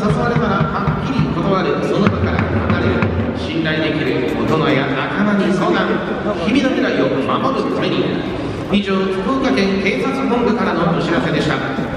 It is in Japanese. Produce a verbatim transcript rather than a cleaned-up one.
誘われたらはっきり断る、その場から離れる、信頼できる大人や仲間に相談、君の未来を守るために。以上、福岡県警察本部からのお知らせでした。